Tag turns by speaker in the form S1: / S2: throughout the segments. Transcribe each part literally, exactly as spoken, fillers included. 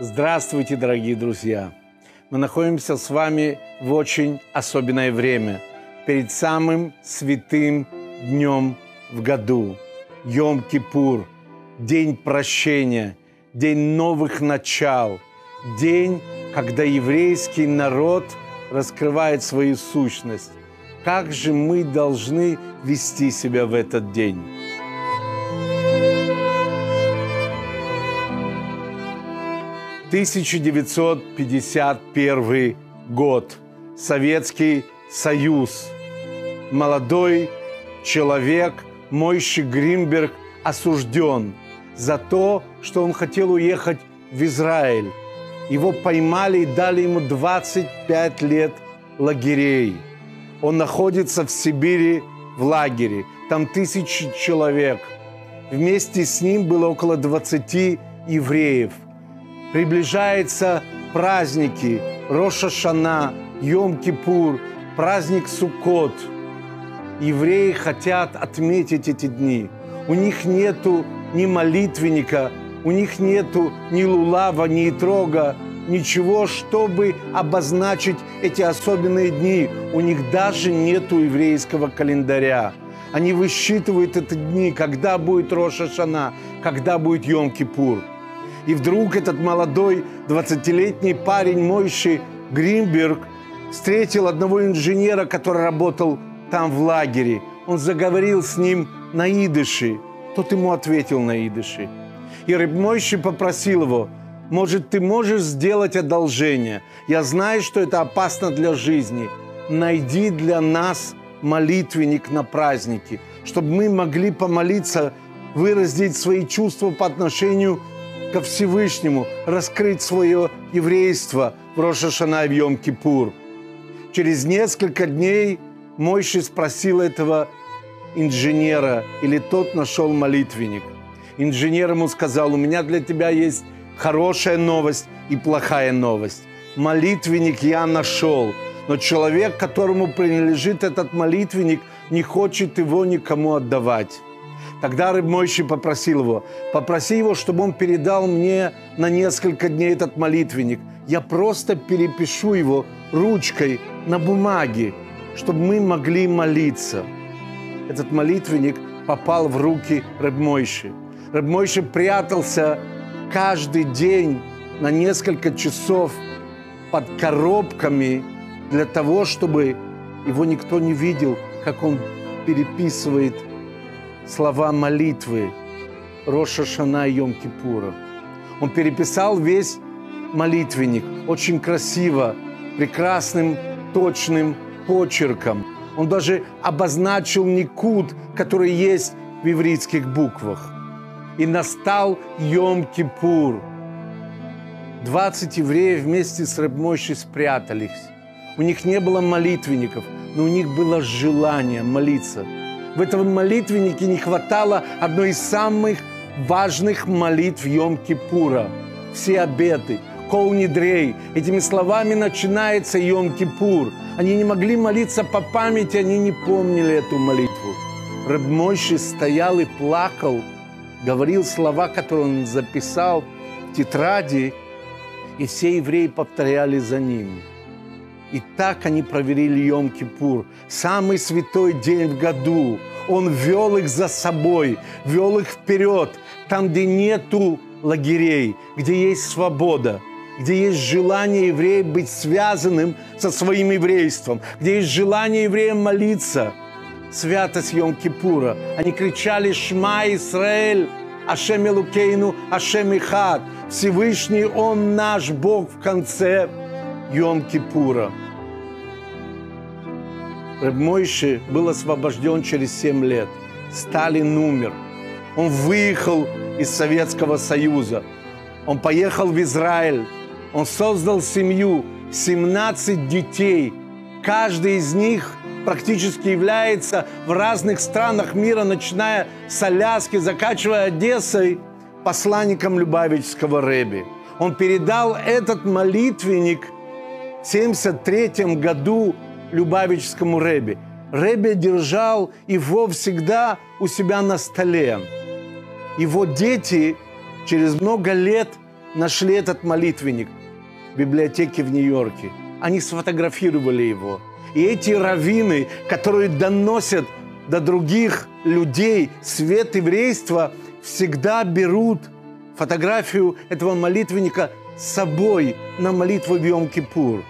S1: Здравствуйте, дорогие друзья! Мы находимся с вами в очень особенное время, перед самым святым днем в году. Йом-Кипур, день прощения, день новых начал, день, когда еврейский народ раскрывает свою сущность. Как же мы должны вести себя в этот день? тысяча девятьсот пятьдесят первый год. Советский Союз. Молодой человек Мойши Гринберг осужден за то, что он хотел уехать в Израиль. Его поймали и дали ему двадцать пять лет лагерей. Он находится в Сибири в лагере. Там тысячи человек. Вместе с ним было около двадцати евреев. Приближаются праздники Рош ха-Шана, Йом-Кипур, праздник Суккот. Евреи хотят отметить эти дни. У них нету ни молитвенника, у них нету ни лулава, ни итрога, ничего, чтобы обозначить эти особенные дни. У них даже нету еврейского календаря. Они высчитывают эти дни, когда будет Рош ха-Шана, когда будет Йом-Кипур. И вдруг этот молодой двадцатилетний парень Мойши Гринберг встретил одного инженера, который работал там в лагере. Он заговорил с ним на идыше. Тот ему ответил на идыше. И Реб Мойши попросил его: может, ты можешь сделать одолжение? Я знаю, что это опасно для жизни. Найди для нас молитвенник на праздники, чтобы мы могли помолиться, выразить свои чувства по отношению ко Всевышнему, раскрыть свое еврейство в Рош ха-Шана и в Йом-Кипур. Через несколько дней Мойши спросил этого инженера, или тот нашел молитвенник. Инженер ему сказал: у меня для тебя есть хорошая новость и плохая новость. Молитвенник я нашел, но человек, которому принадлежит этот молитвенник, не хочет его никому отдавать. Тогда Реб Мойши попросил его: попроси его, чтобы он передал мне на несколько дней этот молитвенник. Я просто перепишу его ручкой на бумаге, чтобы мы могли молиться. Этот молитвенник попал в руки Реб Мойши. Реб Мойши прятался каждый день на несколько часов под коробками для того, чтобы его никто не видел, как он переписывает слова молитвы Рош ха-Шана и Йом-Кипура. Он переписал весь молитвенник очень красиво, прекрасным, точным почерком. Он даже обозначил никуд, который есть в ивритских буквах. И настал Йом-Кипур. двадцать евреев вместе с Реб Мойши спрятались. У них не было молитвенников, но у них было желание молиться. В этом молитвеннике не хватало одной из самых важных молитв Йом-Кипура. Все обеты, кол нидрей. Этими словами начинается Йом-Кипур. Они не могли молиться по памяти, они не помнили эту молитву. Реб Мойши стоял и плакал, говорил слова, которые он записал в тетради, и все евреи повторяли за ним. И так они провели Йом-Кипур, самый святой день в году. Он вел их за собой, вел их вперед, там, где нету лагерей, где есть свобода, где есть желание еврея быть связанным со своим еврейством, где есть желание еврея молиться. Святость Йом-Кипура. Они кричали: «Шма Исраэль, Ашем Элокейну, Ашем Эхад». Всевышний Он наш Бог в конце Йом-Кипура. Реб Мойши был освобожден через семь лет. Сталин умер. Он выехал из Советского Союза. Он поехал в Израиль. Он создал семью, семнадцать детей. Каждый из них практически является в разных странах мира, начиная с Аляски, заканчивая Одессой, посланником Любавичского Ребе. Он передал этот молитвенник в семьдесят третьем году Любавичскому Ребе. Ребе держал его всегда у себя на столе. Его дети через много лет нашли этот молитвенник в библиотеке в Нью-Йорке. Они сфотографировали его. И эти раввины, которые доносят до других людей свет еврейства, всегда берут фотографию этого молитвенника с собой на молитву в Йом-Кипур.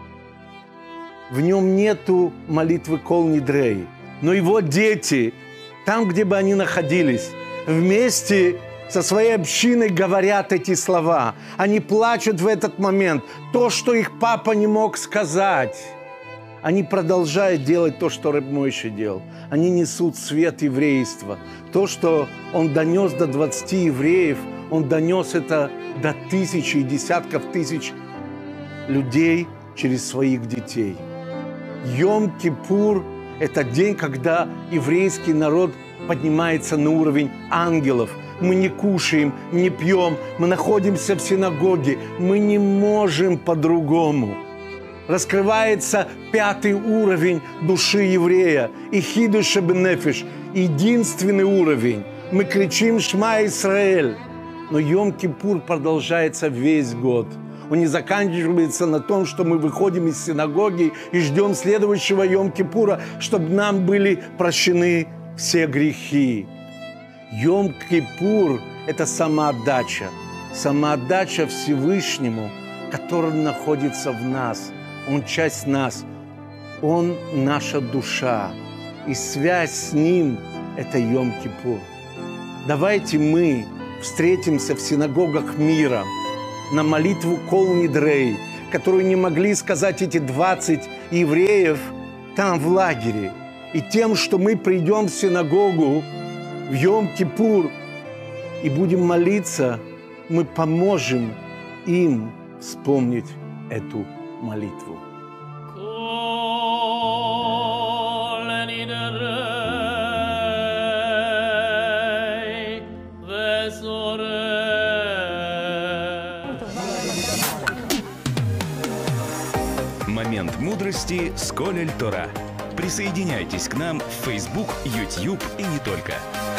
S1: В нем нету молитвы Кол Нидрей, но его дети, там, где бы они находились, вместе со своей общиной говорят эти слова. Они плачут в этот момент. То, что их папа не мог сказать. Они продолжают делать то, что Реб Мойше делал. Они несут свет еврейства. То, что он донес до двадцати евреев, он донес это до тысячи и десятков тысяч людей через своих детей. Йом-Кипур – это день, когда еврейский народ поднимается на уровень ангелов. Мы не кушаем, не пьем, мы находимся в синагоге. Мы не можем по-другому. Раскрывается пятый уровень души еврея. Ихидуш бенефиш. Единственный уровень. Мы кричим «Шма Исраэль». Но Йом-Кипур продолжается весь год. Он не заканчивается на том, что мы выходим из синагоги и ждем следующего Йом-Кипура, чтобы нам были прощены все грехи. Йом-Кипур – это самоотдача. Самоотдача Всевышнему, который находится в нас. Он часть нас. Он наша душа. И связь с Ним – это Йом-Кипур. Давайте мы встретимся в синагогах мира на молитву Кол Нидрей, которую не могли сказать эти двадцать евреев там в лагере. И тем, что мы придем в синагогу в Йом-Кипур и будем молиться, мы поможем им вспомнить эту молитву.
S2: Момент мудрости с Колель Тора. Присоединяйтесь к нам в Facebook, YouTube и не только.